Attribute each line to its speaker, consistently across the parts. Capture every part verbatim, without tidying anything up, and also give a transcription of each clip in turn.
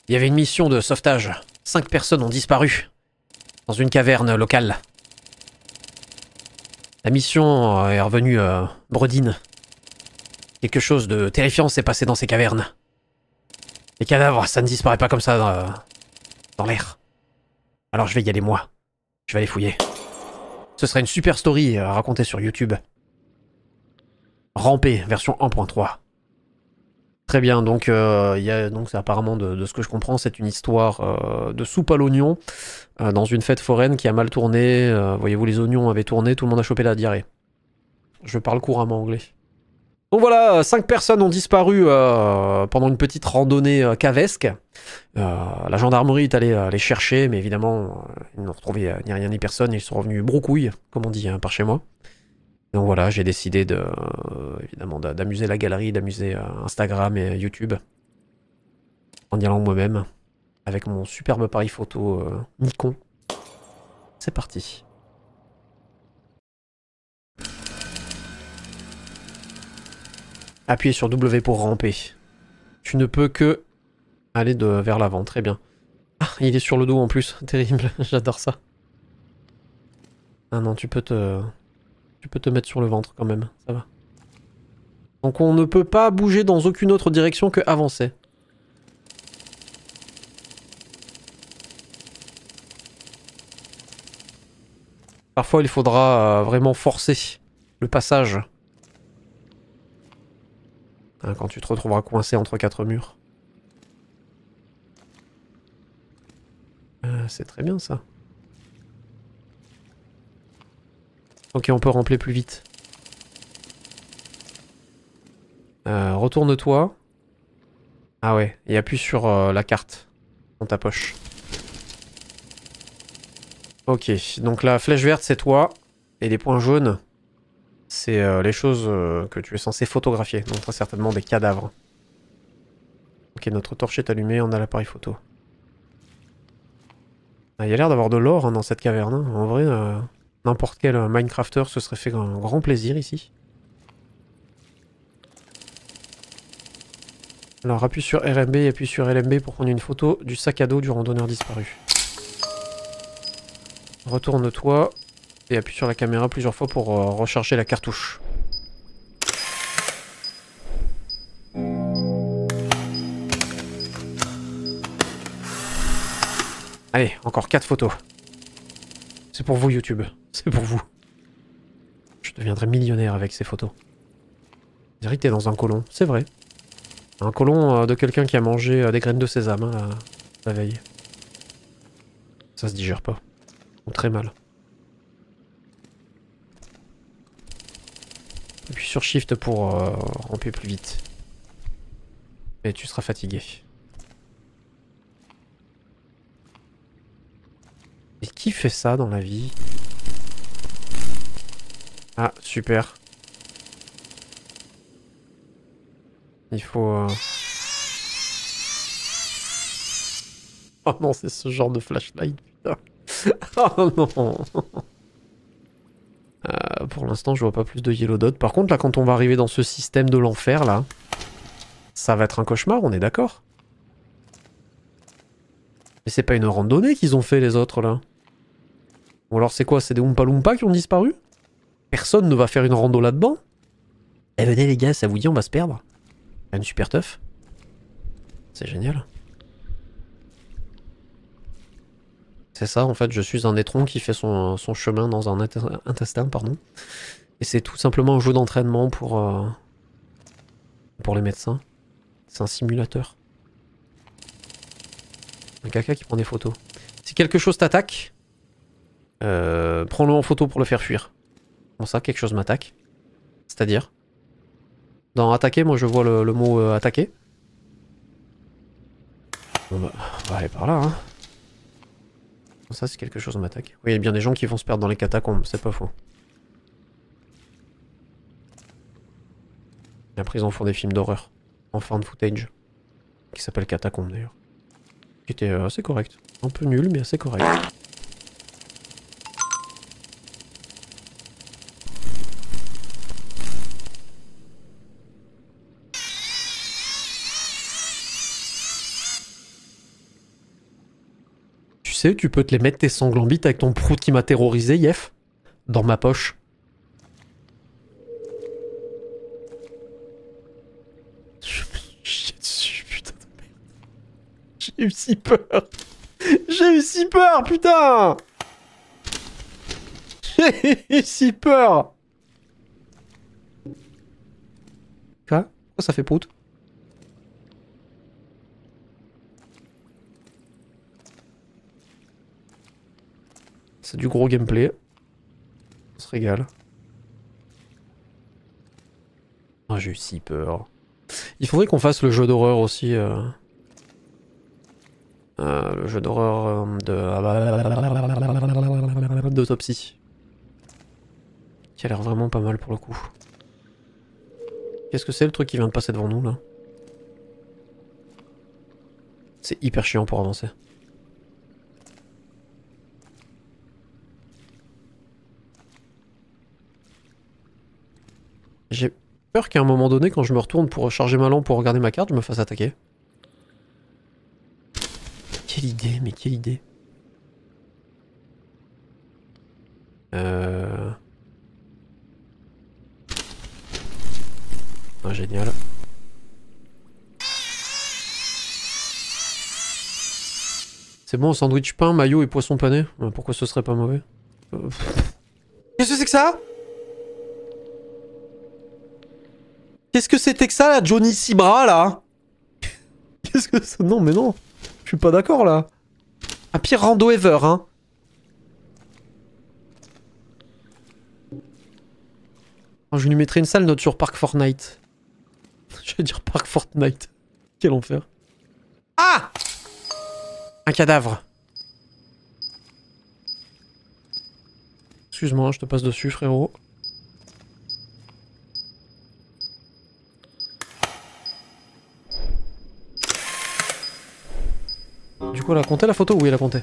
Speaker 1: Il y avait une mission de sauvetage. Cinq personnes ont disparu. Dans une caverne locale. La mission est revenue euh, bredine. Quelque chose de terrifiant s'est passé dans ces cavernes. Les cadavres, ça ne disparaît pas comme ça dans, dans l'air. Alors je vais y aller moi. Je vais aller fouiller. Ce serait une super story à raconter sur YouTube. Ramper, version un point trois. Très bien, donc, euh, y a, donc apparemment, de, de ce que je comprends, c'est une histoire euh, de soupe à l'oignon euh, dans une fête foraine qui a mal tourné. Euh, Voyez-vous, les oignons avaient tourné, tout le monde a chopé la diarrhée. Je parle couramment anglais. Donc voilà, cinq personnes ont disparu euh, pendant une petite randonnée euh, cavesque. Euh, la gendarmerie est allée euh, les chercher, mais évidemment, euh, ils n'ont retrouvé euh, ni rien ni personne. Ils sont revenus broucouille, comme on dit hein, par chez moi. Donc voilà, j'ai décidé de, euh, évidemment d'amuser la galerie, d'amuser euh, Instagram et YouTube. En y allant moi-même, avec mon superbe appareil photo euh, Nikon. C'est parti. Appuyez sur W pour ramper. Tu ne peux que aller de, vers l'avant, très bien. Ah, il est sur le dos en plus, terrible, j'adore ça. Ah non, tu peux te... Tu peux te mettre sur le ventre quand même, ça va. Donc on ne peut pas bouger dans aucune autre direction que avancer. Parfois il faudra euh, vraiment forcer le passage. Hein, quand tu te retrouveras coincé entre quatre murs. Euh, C'est très bien ça. Ok, on peut remplir plus vite. Euh, Retourne-toi. Ah ouais, et appuie sur euh, la carte dans ta poche. Ok, donc la flèche verte c'est toi. Et les points jaunes, c'est euh, les choses euh, que tu es censé photographier. Donc très certainement des cadavres. Ok, notre torche est allumée, on a l'appareil photo. Ah, il y a l'air d'avoir de l'or hein, dans cette caverne. Hein. En vrai... Euh... N'importe quel Minecrafter se serait fait un grand plaisir ici. Alors appuie sur R M B et appuie sur L M B pour prendre une photo du sac à dos du randonneur disparu. Retourne-toi et appuie sur la caméra plusieurs fois pour euh, recharger la cartouche. Allez, encore quatre photos. C'est pour vous YouTube, c'est pour vous. Je deviendrai millionnaire avec ces photos. Je dirais que t'es dans un côlon, c'est vrai. Un côlon euh, de quelqu'un qui a mangé euh, des graines de sésame hein, la, la veille. Ça se digère pas. Ou très mal. Appuie sur Shift pour euh, ramper plus vite. Et tu seras fatigué. Et qui fait ça dans la vie? Ah, super. Il faut... Euh... Oh non, c'est ce genre de flashlight, putain. Oh non. euh, Pour l'instant, je vois pas plus de Yellow Dot. Par contre, là, quand on va arriver dans ce système de l'enfer, là, ça va être un cauchemar, on est d'accord? Mais c'est pas une randonnée qu'ils ont fait, les autres, là. Ou alors c'est quoi? C'est des Oompa Loompa qui ont disparu? Personne ne va faire une rando là-dedans? Eh venez les gars, ça vous dit on va se perdre? Une super teuf. C'est génial. C'est ça en fait, je suis un étron qui fait son, son chemin dans un intestin, pardon. Et c'est tout simplement un jeu d'entraînement pour, euh, pour les médecins. C'est un simulateur. Un caca qui prend des photos. Si quelque chose t'attaque, euh, prends-le en photo pour le faire fuir. Bon ça, quelque chose m'attaque. C'est-à-dire dans attaquer, moi je vois le, le mot euh, attaquer. Bon bah, on va aller par là, hein. Bon, ça, c'est quelque chose m'attaque. Oui, il y a bien des gens qui vont se perdre dans les catacombes, c'est pas faux. Et après, ils en font des films d'horreur. En found footage. Qui s'appelle Catacombes d'ailleurs. Qui était euh, assez correct. Un peu nul, mais assez correct. sais, tu peux te les mettre tes sanglants bites avec ton prout qui m'a terrorisé, Yef. Dans ma poche. Je me chie dessus, putain de merde. J'ai eu si peur. J'ai eu si peur, putain. J'ai eu si peur. Quoi? Pourquoi ça fait prout? C'est du gros gameplay. On se régale. Oh, j'ai eu si peur. Il faudrait qu'on fasse le jeu d'horreur aussi. Euh... Euh, le jeu d'horreur de... d'autopsie. Qui a l'air vraiment pas mal pour le coup. Qu'est-ce que c'est le truc qui vient de passer devant nous là? C'est hyper chiant pour avancer. J'ai peur qu'à un moment donné, quand je me retourne pour recharger ma lampe pour regarder ma carte, je me fasse attaquer. Quelle idée, mais quelle idée. Euh... Ah, génial. C'est bon, sandwich pain, maillot et poisson pané. Pourquoi ce serait pas mauvais? euh... Qu'est-ce que c'est que ça? Qu'est-ce que c'était que ça, là, Johnny Sibra, là? Qu'est-ce que c'est? Non, mais non. Je suis pas d'accord, là. Un pire rando ever, hein. Alors, je lui mettrai une sale note sur Park Fortnite. Je vais dire Park Fortnite. Quel enfer. Ah! Un cadavre. Excuse-moi, je te passe dessus, frérot. Du coup, elle a compté la photo? Oui, elle a compté.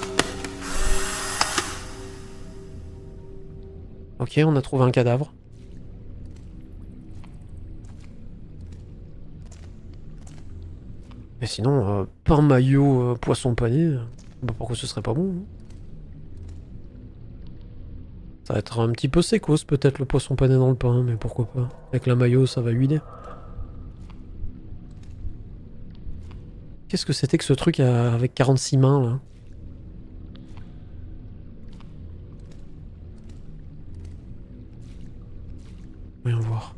Speaker 1: Ok, on a trouvé un cadavre. Mais sinon, euh, pain maillot, euh, poisson pané, bah pourquoi ce serait pas bon, hein? Ça va être un petit peu sécos peut-être le poisson pané dans le pain, mais pourquoi pas. Avec la maillot, ça va huiler. Qu'est-ce que c'était que ce truc à... avec quarante-six mains là? Voyons voir.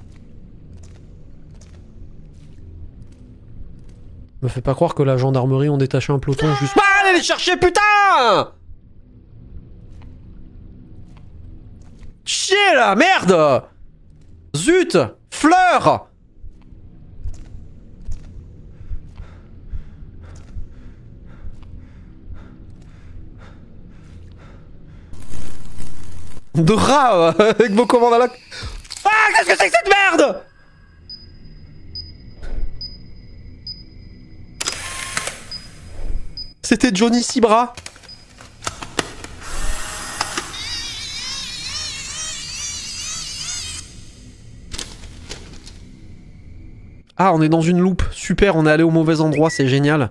Speaker 1: Me fais pas croire que la gendarmerie ont détaché un peloton juste... Ah, allez les chercher, putain! Chier là, merde! Zut! Fleur! Drap avec vos commandes à la... Ah, qu'est-ce que c'est que cette merde? C'était Johnny Sibra. Ah, on est dans une loupe. Super, on est allé au mauvais endroit, c'est génial.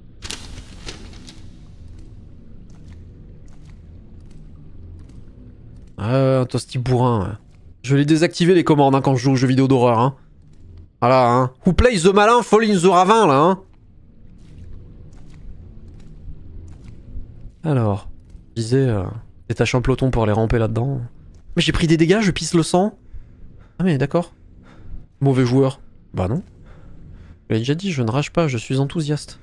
Speaker 1: Ah, un toasty bourrin. Je vais les désactiver les commandes hein, quand je joue aux jeux vidéo d'horreur. Hein. Voilà, hein. Who plays the malin, fall in the ravin, là, hein. Alors, je disais, euh, détache un peloton pour aller ramper là-dedans. Mais j'ai pris des dégâts, je pisse le sang. Ah mais d'accord. Mauvais joueur. Bah non. Je l'ai déjà dit, je ne rage pas, je suis enthousiaste.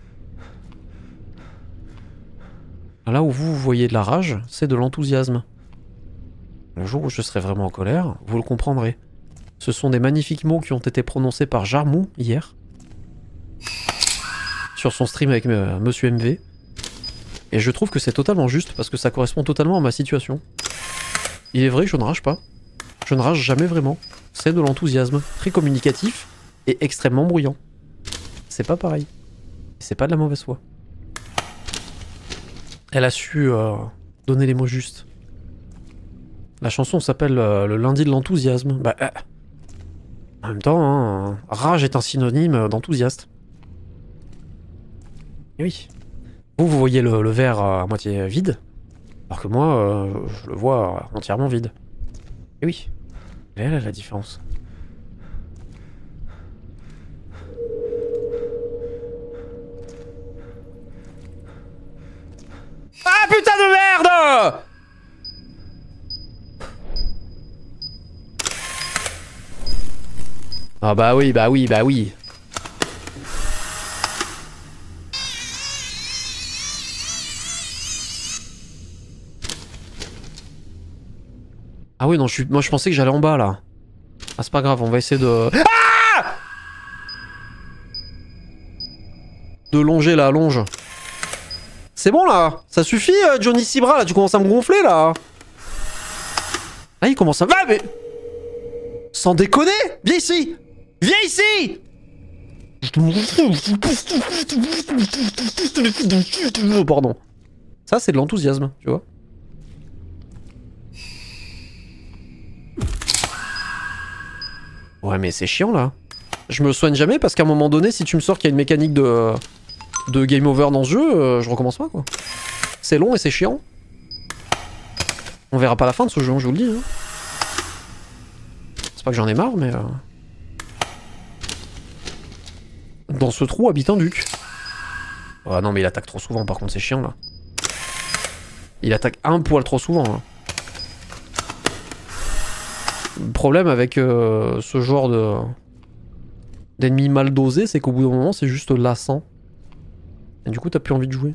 Speaker 1: Là où vous, vous voyez de la rage, c'est de l'enthousiasme. Le jour où je serai vraiment en colère, vous le comprendrez. Ce sont des magnifiques mots qui ont été prononcés par Jarmou hier. Sur son stream avec euh, Monsieur M V. Et je trouve que c'est totalement juste parce que ça correspond totalement à ma situation. Il est vrai que je ne rage pas. Je ne rage jamais vraiment. C'est de l'enthousiasme, très communicatif et extrêmement bruyant. C'est pas pareil. C'est pas de la mauvaise foi. Elle a su euh, donner les mots justes. La chanson s'appelle euh, Le lundi de l'enthousiasme. Bah, euh, en même temps, hein, rage est un synonyme d'enthousiaste. Et oui. Vous, vous voyez le, le verre à moitié vide, alors que moi, euh, je le vois entièrement vide. Et oui, elle est là la différence. Ah putain de merde! Ah bah oui, bah oui, bah oui. Ah oui, non, je suis... moi je pensais que j'allais en bas là. Ah c'est pas grave, on va essayer de... Ah de longer la longe. C'est bon là. Ça suffit euh, Johnny Cibra là, tu commences à me gonfler là. Ah il commence à... Ah mais... Sans déconner. Viens ici. Viens ici. Pardon. Ça c'est de l'enthousiasme, tu vois. Ouais mais c'est chiant là. Je me soigne jamais parce qu'à un moment donné si tu me sors qu'il y a une mécanique de, de game over dans ce jeu, euh, je recommence pas quoi. C'est long et c'est chiant. On verra pas la fin de ce jeu, je vous le dis. Hein. C'est pas que j'en ai marre mais... Euh... Dans ce trou habite un duc. Ah non mais il attaque trop souvent par contre c'est chiant là. Il attaque un poil trop souvent là. Le problème avec euh, ce genre de d'ennemis mal dosés, c'est qu'au bout d'un moment, c'est juste lassant. Et du coup, t'as plus envie de jouer.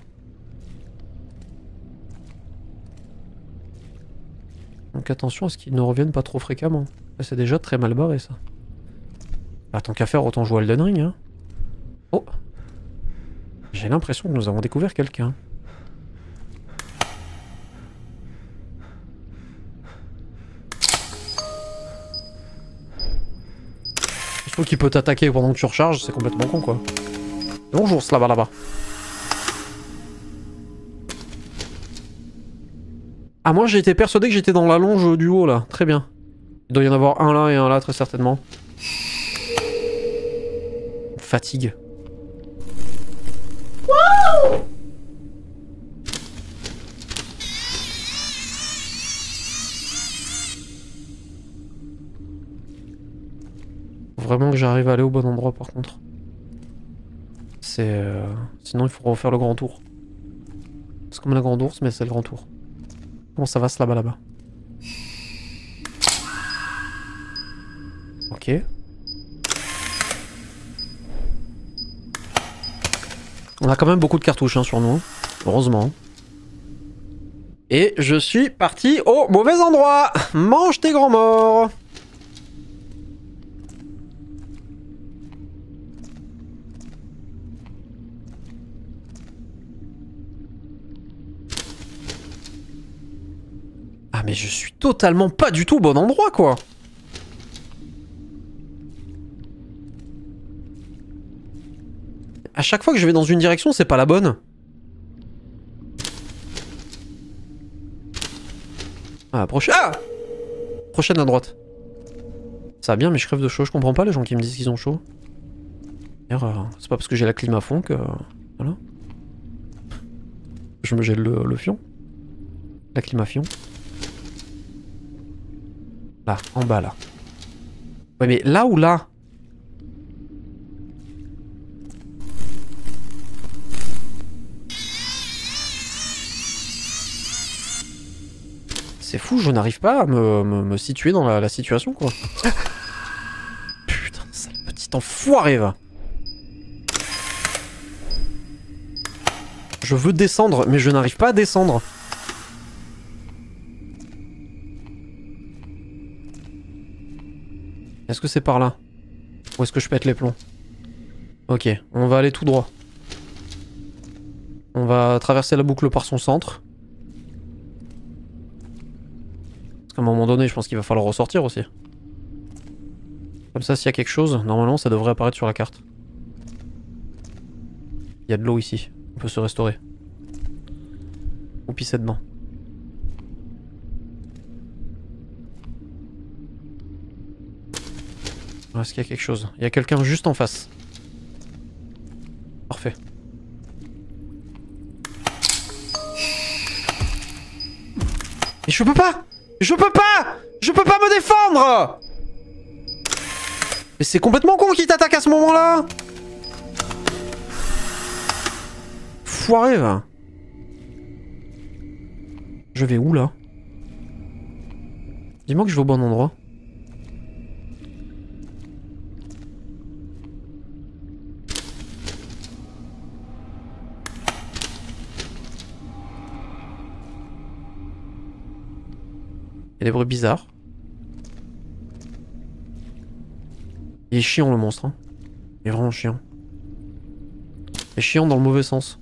Speaker 1: Donc attention à ce qu'ils ne reviennent pas trop fréquemment. C'est déjà très mal barré, ça. Ah, tant qu'à faire, autant jouer à Elden Ring, hein. Oh. J'ai l'impression que nous avons découvert quelqu'un. Surtout qu'il peut t'attaquer pendant que tu recharges, c'est complètement con quoi. Bonjour, ce là-bas là-bas. Ah moi j'ai été persuadé que j'étais dans la longe du haut là, très bien. Il doit y en avoir un là et un là très certainement. Fatigue. Wow. Vraiment que j'arrive à aller au bon endroit par contre. C'est... Euh... Sinon il faut refaire le grand tour. C'est comme la grande ours mais c'est le grand tour. Comment ça va ce là-bas là-bas? Ok. On a quand même beaucoup de cartouches hein, sur nous. Heureusement. Et je suis parti au mauvais endroit. Mange tes grands morts. Ah mais je suis totalement pas du tout au bon endroit quoi. À chaque fois que je vais dans une direction, c'est pas la bonne. Ah, prochaine... Ah prochaine à droite. Ça va bien, mais je crève de chaud. Je comprends pas les gens qui me disent qu'ils ont chaud. D'ailleurs, euh, c'est pas parce que j'ai la clim à fond que... Voilà. Je me gèle le, le fion. La clim à fion. Là, en bas, là. Ouais, mais là ou là? C'est fou, je n'arrive pas à me, me, me situer dans la, la situation, quoi. Putain, sale petit enfoiré, va. Je veux descendre, mais je n'arrive pas à descendre. Est-ce que c'est par là? Ou est-ce que je pète les plombs? Ok, on va aller tout droit. On va traverser la boucle par son centre. À un moment donné, je pense qu'il va falloir ressortir aussi. Comme ça, s'il y a quelque chose, normalement, ça devrait apparaître sur la carte. Il y a de l'eau ici. On peut se restaurer. Ou pisser dedans. Est-ce qu'il y a quelque chose? Il y a quelqu'un juste en face. Parfait. Je peux pas! Je peux pas! Je peux pas me défendre! Mais c'est complètement con qui t'attaque à ce moment-là! Foiré, va. Je vais où, là? Dis-moi que je vais au bon endroit. Il y a des bruits bizarres. Il est chiant le monstre. Hein. Il est vraiment chiant. Il est chiant dans le mauvais sens.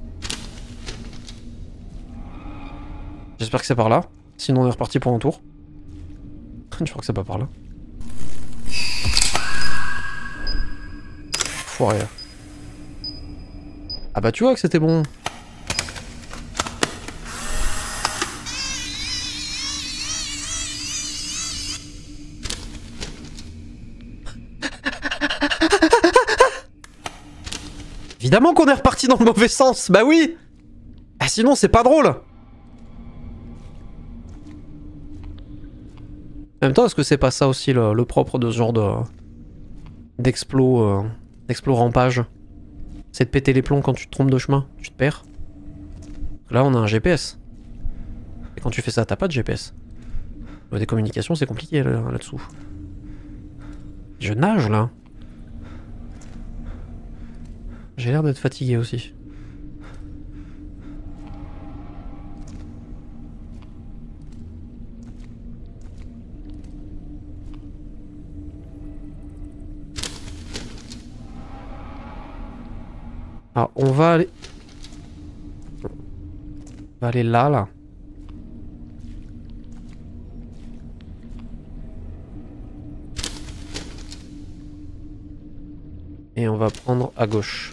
Speaker 1: J'espère que c'est par là. Sinon on est reparti pour un tour. Je crois que c'est pas par là. Foiré. Ah bah tu vois que c'était bon. Évidemment qu'on est reparti dans le mauvais sens, bah oui. Ah sinon c'est pas drôle. En même temps, est-ce que c'est pas ça aussi le, le propre de ce genre de d'explo euh, d'explo rampage? C'est de péter les plombs quand tu te trompes de chemin, tu te perds. Là on a un G P S. Et quand tu fais ça, t'as pas de G P S. Des communications c'est compliqué là-dessous. Je nage là. J'ai l'air d'être fatigué aussi. Alors on va aller... On va aller là, là. Et on va prendre à gauche.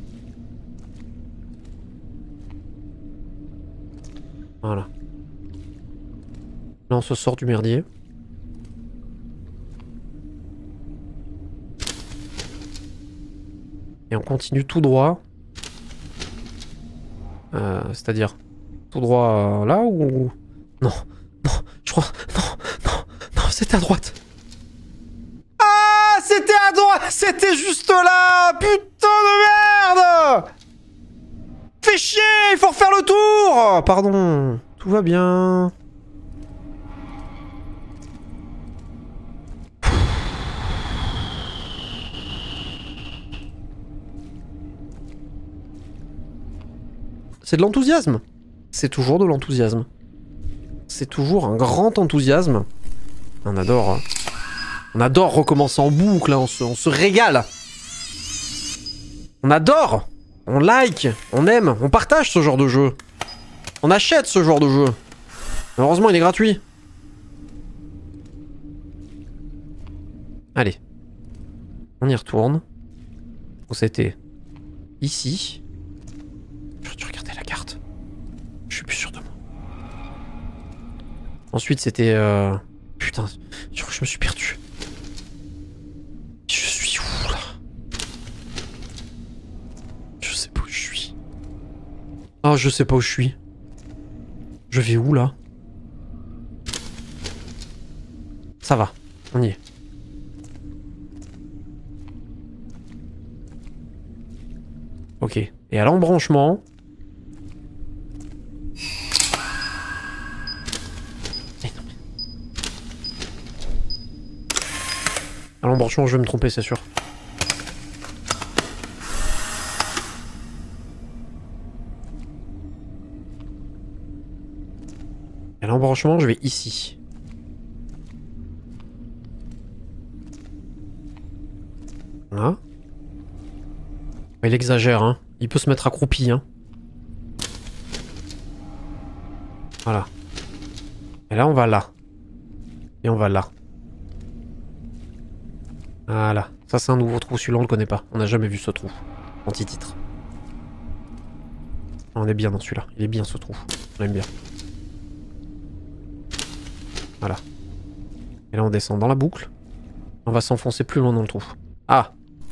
Speaker 1: Voilà. Là on se sort du merdier. Et on continue tout droit. Euh, C'est-à-dire tout droit euh, là ou... Non, non, je crois... Non, non, non, c'était à droite. Ah, c'était à droite. C'était juste là. Putain de merde. Fais chier, il faut refaire le tour. Pardon, tout va bien. C'est de l'enthousiasme. C'est toujours de l'enthousiasme. C'est toujours un grand enthousiasme. On adore. Hein. On adore recommencer en boucle, hein. on, se, on se régale. On adore. On like, on aime, on partage ce genre de jeu. On achète ce genre de jeu. Heureusement, il est gratuit. Allez. On y retourne. Où c'était? Ici. J'aurais dû regarder la carte. Je suis plus sûr de moi. Ensuite, c'était... Euh... Putain, je crois que je me suis perdu. Je suis où, là? Je sais pas où je suis. Ah, je sais pas où je suis. Je vais où, là? Ça va, on y est. Ok. Et à l'embranchement... À l'embranchement, je vais me tromper, c'est sûr. À l'embranchement, je vais ici. Voilà. Il exagère, hein. Il peut se mettre accroupi, hein. Voilà. Et là, on va là. Et on va là. Voilà. Ça, c'est un nouveau trou. Celui-là, on le connaît pas. On n'a jamais vu ce trou. Anti-titre. On est bien dans celui-là. Il est bien, ce trou. On l'aime bien. Voilà. Et là, on descend dans la boucle. On va s'enfoncer plus loin dans le trou. Ah!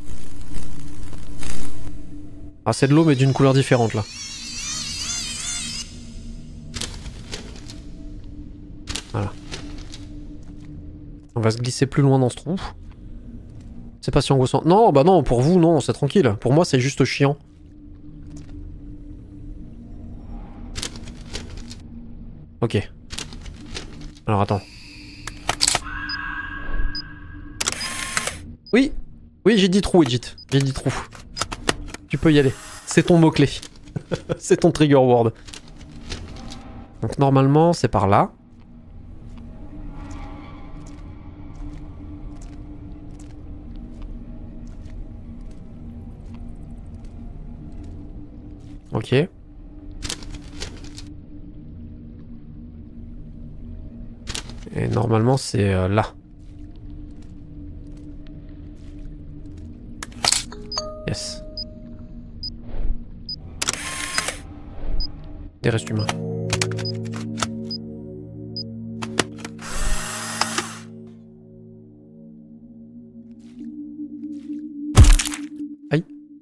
Speaker 1: Ah, c'est de l'eau, mais d'une couleur différente, là. va se glisser plus loin dans ce trou. C'est pas si angoissant. Non, bah non, pour vous, non, c'est tranquille. Pour moi, c'est juste chiant. Ok. Alors, attends. Oui. Oui, j'ai dit trou, Edit. J'ai dit trou. Tu peux y aller. C'est ton mot-clé. C'est ton trigger word. Donc, normalement, c'est par là. Ok. Et normalement, c'est euh, là. Yes. Des restes humains. Aïe.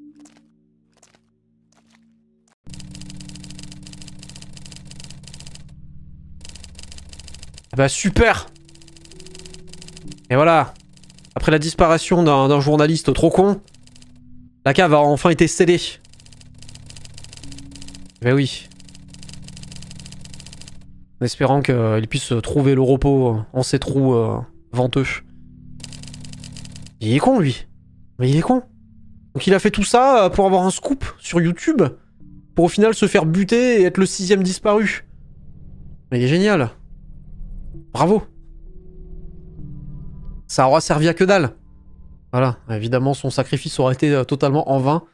Speaker 1: Ah bah super. Et voilà. Après la disparition d'un journaliste trop con, la cave a enfin été scellée. Ben oui. En espérant qu'il puisse trouver le repos en ces trous euh, venteux. Il est con, lui. Mais il est con. Donc il a fait tout ça pour avoir un scoop sur YouTube, pour au final se faire buter et être le sixième disparu. Mais il est génial. Bravo. Ça aura servi à que dalle. Voilà, évidemment son sacrifice aurait été totalement en vain.